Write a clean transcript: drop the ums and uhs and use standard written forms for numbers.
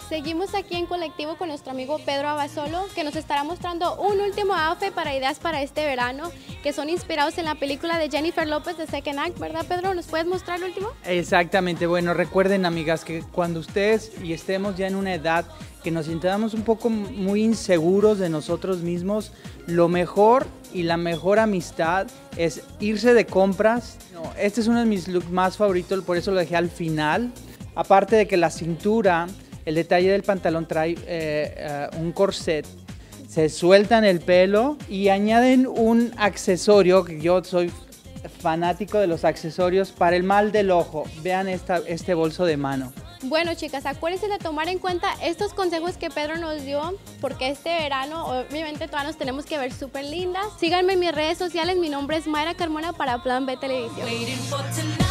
Seguimos aquí en colectivo con nuestro amigo Pedro Abasolo, que nos estará mostrando un último outfit para ideas para este verano, que son inspirados en la película de Jennifer López de Second Act, ¿verdad, Pedro? ¿Nos puedes mostrar el último? Exactamente, bueno, recuerden, amigas, que cuando ustedes y estemos ya en una edad que nos sintamos un poco muy inseguros de nosotros mismos, lo mejor y la mejor amistad es irse de compras. Este es uno de mis looks más favoritos, por eso lo dejé al final. Aparte de que la cintura, el detalle del pantalón trae un corset, se sueltan el pelo y añaden un accesorio, que yo soy fanático de los accesorios, para el mal del ojo. Vean este bolso de mano. Bueno, chicas, acuérdense de tomar en cuenta estos consejos que Pedro nos dio, porque este verano obviamente todas nos tenemos que ver súper lindas. Síganme en mis redes sociales, mi nombre es Mayra Carmona para Plan B Televisión.